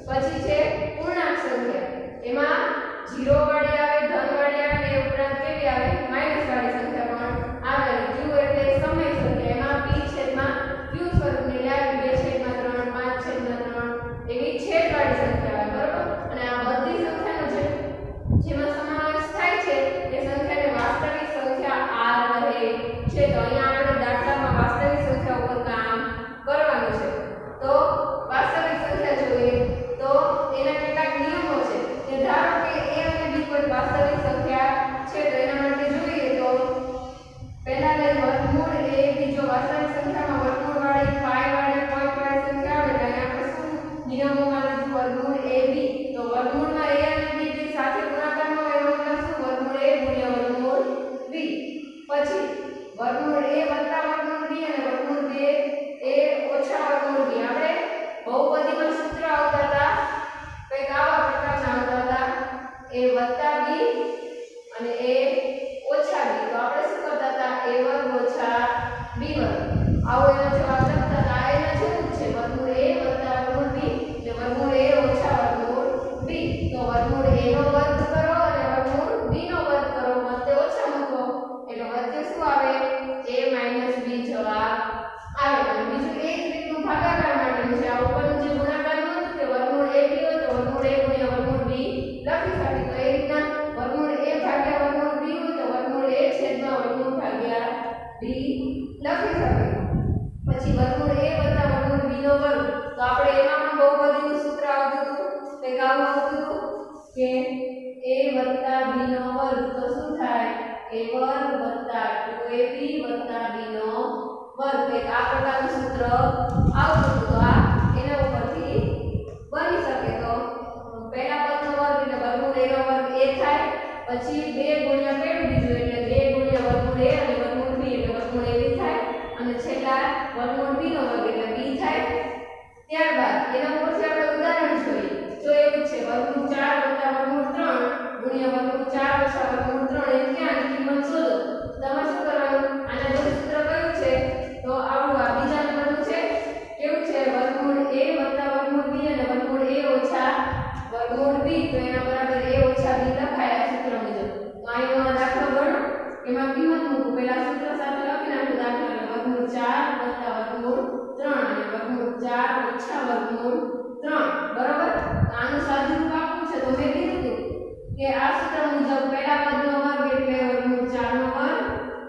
પછી છે પૂર્ણાંક સંખ્યા, એમાં 0 વાળી આવે, ધન વાળી આવે ને ઉપરાંત કેવી આવે માઈનસ વાળી સંખ્યા પણ આવે. q એટલે સમય સંખ્યા, એમાં p છેદમાં q સ્વરૂપની લાવી 2/3 5/3 એવી છેદવાળી સંખ્યા આવે. બરોબર. અને આ બધી સંખ્યાનો જેમાં સમાવેશ થાય છે એ સંખ્યાને વાસ્તવિક સંખ્યા r રહે છે. તો અહીંયા આપણે દાખલામાં વાસ્તવિક સંખ્યા ઉપર કામ કરવાનું છે. તો વાસ્તવિક સંખ્યા જોઈએ તો એના કેટલાક નિયમો છે કે ધારો કે a અને b કોઈ વાસ્તવિક સંખ્યા છે તો એના માટે જોઈએ તો પહેલા લઈ વર્ગમૂળ a બીજો વાસ્તવિક સંખ્યામાં વર્ગમૂળ વાળી પાઈ વાળી પોઈન્ટ વાળી સંખ્યા આવે એટલે આપણે શું નિયમોમાં લીધું વર્ગમૂળ ab. તો વર્ગમૂળમાં a અને b બે સાથે ગુણાકારમાં હોય એનો મતલબ શું વર્ગમૂળ a ગુણ્યા વર્ગમૂળ b. પછી વર્ગમૂળ a વત્તા વર્ગમૂળ b અને વર્ગમૂળ 2 a ઓછા વર્ગમૂળ b. આપણે બહુપદીમાં સૂત્ર આવતા હતા કંઈક આવા પ્રકારના આવતા હતા a વત્તા b અને a ઓછા b. તો આપણે શું કરતા હતા a વર્ગ ઓછા b વર્ગ આવો એનો જવાબ લખતા હતા. આ એના જેવું જ છે વર્ગમૂળ a વત્તા વર્ગમૂળ b એટલે વર્ગમૂળ a ઓછા વર્ગમૂળ b. તો વર્ગમૂળ a નો વર્ગ કરો અને વર્ગમૂળ b નો વર્ગ કરો, વચ્ચે ઓછા મૂકો એટલે વચ્ચે શું આવે a - b જવાબ આવે. અને બીજું એ જ રીતનું ભાગાકાર માટેનું છે. આ ઉપરનું જે ગુણાકારનું હતું કે વર્ગમૂળ ab હોય તો વર્ગમૂળ a ગુણ્યા વર્ગમૂળ b લખી શકાય. તો એ રીતના વર્ગમૂળ a ભાગ્યા વર્ગમૂળ b હોય તો વર્ગમૂળ a છેદમાં વર્ગમૂળ ભાગ્યા b લખી શકાય. પછી વર્ગમૂળ a વત્તા વર્ગમૂળ b નો વર્ગ. તો આપણે એમાં પણ બહુપદીનું સૂત્ર આવતું હતું કંઈક આવું આવતું હતું કે a વત્તા b નો વર્ગ તો શું થાય a વર્ગ વત્તા 2ab વત્તા b નો વર્ગ. કંઈક આ પ્રકારનું સૂત્ર આવતું હતું. તો આ એના ઉપરથી બની શકે. તો પહેલા પદનો વર્ગ એટલે વર્ગમૂળ a નો વર્ગ a થાય, પછી 2 ગુણ્યા પેલું બીજું એટલે 2 ગુણ્યા વર્ગમૂળ a અને વર્ગમૂળ b એટલે વર્ગમૂળ ab થાય, અને છેલ્લા વર્ગમૂળ b નો વર્ગ એટલે b થાય. ત્યારબાદ એના ઉપરથી આપણે ઉદાહરણ જોઈએ. જો એવું છે વર્ગમૂળ 4 વત્તા વર્ગમૂળ 3 ગુણ્યા વર્ગમૂળ 4 ઓછા વર્ગમૂળ 3 એમ કે આની કિંમત શોધો. તમારે શું કરવાનું આના જે સૂત્ર કયું છે તો આવું આ બીજા નંબરનું છે કેવું છે વર્ગમૂળ a વત્તા વર્ગમૂળ b અને વર્ગમૂળ a ઓછા વર્ગમૂળ b. તો એના બરાબર a ઓછા b લખાય આ સૂત્ર મુજબ. તો અહીંનો દાખલો ગણો એમાં કિંમત મૂકો, પહેલા સૂત્ર સાથે લખી નાખો દાખલો એટલે વર્ગમૂળ 4 વત્તા વર્ગમૂળ 3 અને વર્ગમૂળ 4 ઓછા વર્ગમૂળ 3. બરોબર. આનું સાદુરૂપ આપવું છે તો મેં કીધું હતું કે આ સૂત્ર મુજબ પહેલા પદનો વર્ગ એટલે વર્ગમૂળ 4 નો વર્ગ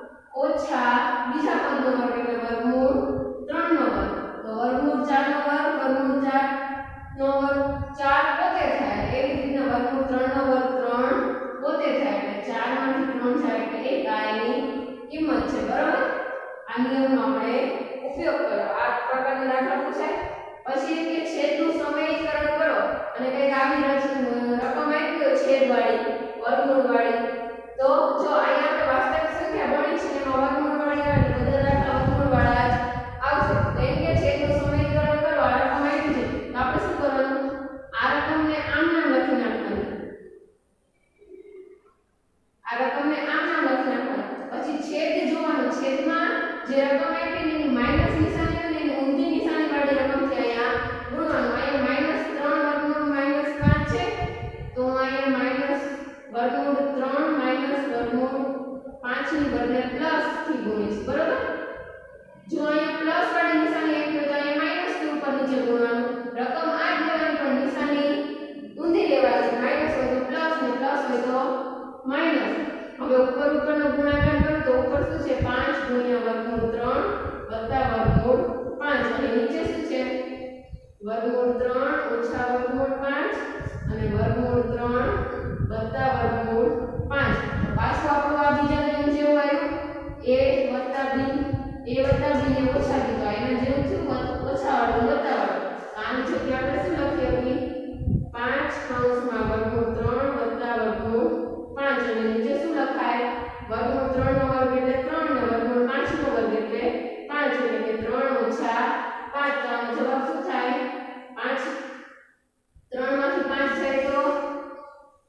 ઓછા બીજા પદનો વર્ગ એટલે વર્ગમૂળ 3 નો વર્ગ. તો વર્ગમૂળ 4 નો વર્ગ વર્ગમૂળ 4 નો વર્ગ 4 પોતે થાય. એવી રીતના વર્ગમૂળ 3 નો વર્ગ 3 પોતે થાય એટલે 4 માંથી 3 જાય એટલે 1 આ એની કિંમત છે. બરોબર. આ નિયમનો આપણે ઉપયોગ કર્યો. આ પ્રકારનો દાખલો પૂછાય. પછી કે છેદનું સમયીકરણ કરો અને કંઈક આવી રકમ આપી હોય છેદવાળી વર્ગમૂળવાળી. તો જો અહીંયા આપણે વાસ્તવિક સંખ્યા ગણી છે એમાં વર્ગમૂળવાળી આવે એટલે બધા દાખલા વર્ગમૂળવાળા જ આવશે. તો એમ કે છેદનું સમયીકરણ કરો આ રકમ આવી છે તો આપણે શું કરવાનું આ રકમને આમ નામ લખી નાખવાની. આ રકમને આમ નામ લખી નાખવાની. પછી છેદ જોવાનું. છેદમાં જે રકમ આપી એની માઈનસ નિશાની અને એની ઊંધી નિશાની વાળી રકમથી અહીંયા ગુણવાનું. અહીંયા -3 વર્ગમૂળ -5 છે તો અહીંયા વર્ગમૂળ 3 વર્ગમૂળ 5 ની બદલે પ્લસ થી ગુણીશ. બરોબર. જો અહીંયા પ્લસ વાળી નિશાની આપી હોય તો અહીંયા માઈનસ થી ઉપર નીચે ગુણવાનું. રકમ આ જ લેવાની પણ નિશાની ઊંધી લેવાની. માઈનસ હોય તો પ્લસ ને પ્લસ હોય તો માઈનસ. હવે ઉપરનો ગુણાકાર કરો તો ઉપર શું છે 5 ગુણ્યા વર્ગમૂળ 3 વત્તા વર્ગમૂળ 5 અને નીચે શું છે વર્ગમૂળ 3 ઓછા વર્ગમૂળ 5 અને વર્ગમૂળ 3 વત્તા વર્ગમૂળ 5. પાછું આપણું આ બીજા નિયમ જેવું આવ્યું a વત્તા b ને ઓછા b. તો એના જેવું થયું ઓછા વાળું વત્તા વાળું. તો આની જગ્યાએ આપણે શું લખીએ 5 કૌંસમાં વર્ગમૂળ 3 વત્તા વર્ગમૂળ 5 અને નીચે શું લખાય વર્ગમૂળ 3 નો વર્ગ એટલે 3 ને વર્ગમૂળ 5 નો વર્ગ એટલે 5 એટલે કે 3 ઓછા 5. તો આનો જવાબ શું થાય 5 3 માંથી 5 જાય તો 2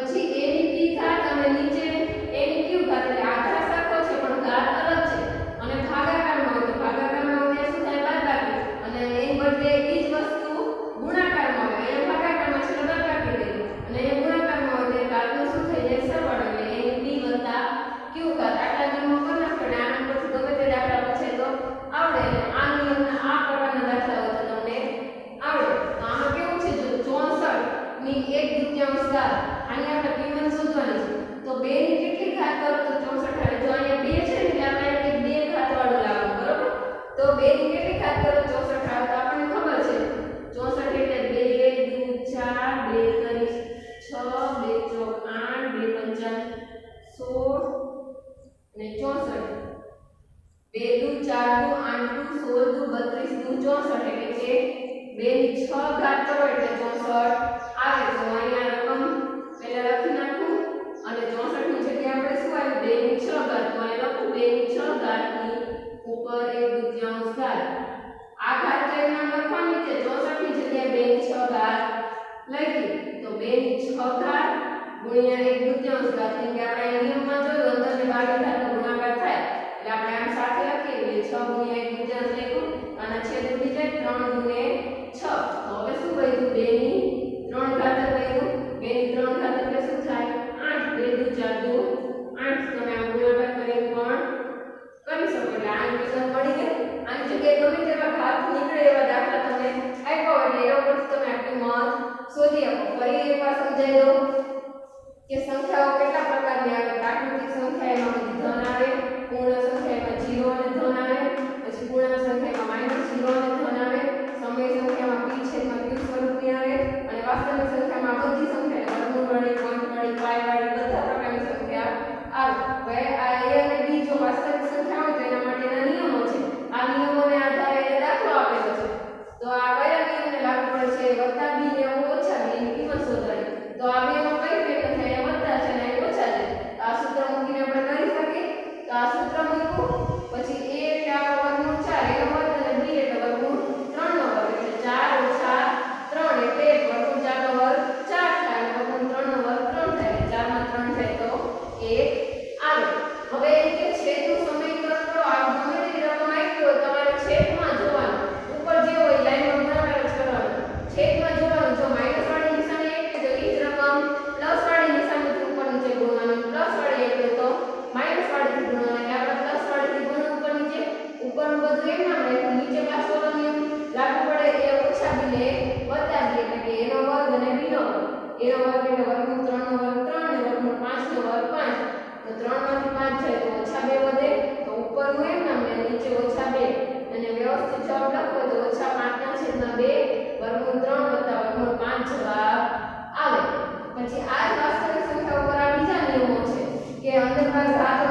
પછી a ની p ઘાત અને નીચે a ની q ઘાત એટલે આધાર સરખો છે પણ ઘાત અલગ છે અને ભાગાકારમાં હોય તો ભાગાકારમાં હોય શું થાય બાદબાકી અને એની બદલે એ જ વસ્તુ ગુણાકારમાં હોય અહીંયા ભાગાકારમાં છે એટલે બાદબાકી થઈ અને અહીંયા ગુણાકારમાં હોય તો ઘાતનું શું થઈ જાય સરવાળો એટલે a ની p વત્તા q ઘાત આટલા નિયમો કરી નાખો અને આના પરથી ગમે તે દાખલા પૂછે તો આવડે અને આ નિયમના આ પ્રકારના દાખલાઓ તો તમને આવડે તો આમાં કેવું છે જો 64 ની 1/2 ઘાત આની આપણે કિંમત શોધવાની છે તો 2 ની કેટલી ઘાત કરો તો 64 આવે જો અહીંયા 2 છે એટલે આપણે એક 2 ઘાત વાળું લાવવાનું બરોબર તો 2 ની કેટલી ઘાત કરો 64 આવે તો આપણને ખબર છે 64 એટલે 2 2 4 2 કરી 6 2 ચોક 8 2 પંચા 16 અને 64 2 દુ 4 દુ 8 દુ 16 દુ 32 દુ 64 એટલે કે 2 ની 6 ઘાત કરો એટલે 64 આવે તો અહીંયા રકમ પહેલા લખી નાખું અને 64 ની જગ્યાએ આપણે શું આવ્યું 2 ની 6 ઘાત તો અહીંયા લખું 2 ની 6 ઘાતની ઉપર 1/2 ઘાત આ ઘાત તો એમાં લખવાની છે 64 ની જગ્યાએ 2 ની 6 ઘાત લખી તો 2 ની 6 ઘાત ગુણ્યા 1/2 ઘાત કેમ કે આપણે નિયમમાં જોયું અંદરની બાકી ઘાતનો ગુણાકાર થાય એટલે આપણે આમ સાથે લખીએ 6 ગુણ્યા 1/2 લખ્યું અને છેદ ઉડી જાય 3 ગુણ્યા 6 તો હવે શું વધ્યું 2 ની 3 ઘાત વધ્યું 2 ની 3 ઘાત એટલે શું થાય 8 2 દુ 4 દુ 8 તમે આ ગુણાકાર કરીને પણ કરી શકો એટલે આની કિંમત મળી ગઈ આની જગ્યાએ ગમે તેવા ઘાત નીકળે એવા દાખલા તમને આપ્યો એટલે એના પરથી તમે આ કિંમત શોધી આપો ફરી એકવાર સમજાવી દઉં કે સંખ્યાઓ કેટલા પ્રકારની આવે પ્રાકૃતિક સંખ્યા એમાં બધી ધન આવે પૂર્ણ સંખ્યામાં 0 અને ધન આવે પછી પૂર્ણાંક સંખ્યામાં -0 અને ધન આવે સમય સંખ્યામાં p છેદમાં q સ્વરૂપની આવે અને વાસ્તવિક સંખ્યામાં બધી સંખ્યા વર્ગમૂળવાળી પોઈન્ટવાળી પાઈવાળી બધા પ્રકારની સંખ્યા આવે હવે આ a અને b જો વાસ્તવિક સંખ્યા હોય તો એના માટેના નિયમો છે આ નિયમોને આધારે એને દાખલો આપેલો છે તો આ કયા નિયમને લાગુ પડે છે વત્તા b ને ઓછા b ની કિંમત શોધવાની તો આ બેમાં કઈ ભેગું થાય વત્તા છે અને ઓછા છે આ સૂત્ર મૂકીને આપણે કરી શકીએ તો આ સૂત્ર મૂકવું પછી a એટલે આપણો વર્ગમૂળ 4 એનો વર્ગ અને b એટલે વર્ગમૂળ 3 નો વર્ગ એટલે 4 ઓછા 3 એટલે વર્ગમૂળ 4 નો વર્ગ 4 થાય અને વર્ગમૂળ 3 નો વર્ગ 3 થાય એટલે 4 માં 3 થાય તો 1 આવે હવે કે છેદનું સમીકરણ કરો આ ગમે તે રકમ આપી હોય તમારે છેદમાં જોવાનું ઉપર જે હોય લાઈનમાં ગુણાકાર જ કરવાનો છેદમાં જોવાનું જો માઈનસ વાળી નિશાની એટલે તો ઈ જ રકમ પ્લસ વાળી નિશાનીથી ઉપર નીચે ગુણવાનું પ્લસ વાળી એટલે તો માઈનસ વાળીથી ગુણવાનું એટલે આપણે પ્લસ વાળીથી ગુણવું ઉપર નીચે ઉપરનું બધું એમ નામ રાખ્યું નીચે પાછો નિયમ લાગુ પડે એ ઓછા b ને વત્તા b એટલે કે a નો વર્ગ અને b નો વર્ગ a નો વર્ગ એટલે વર્ગમૂળ 3 નો વર્ગ 3 અને વર્ગમૂળ 5 નો વર્ગ 5 તો 3 માંથી 5 જાય તો ઓછા 2 વધે તો ઉપરનું એમ નામ ને નીચે ઓછા 2 અને વ્યવસ્થિત જવાબ લખો તો ઓછા 5 ના છેદમાં 2 વર્ગમૂળ 3 વત્તા વર્ગમૂળ 5 જવાબ આવે પછી આ જ વાસ્તવિક સંખ્યા ઉપર આ બીજા નિયમો છે કે અંદર ભાગ ઘાત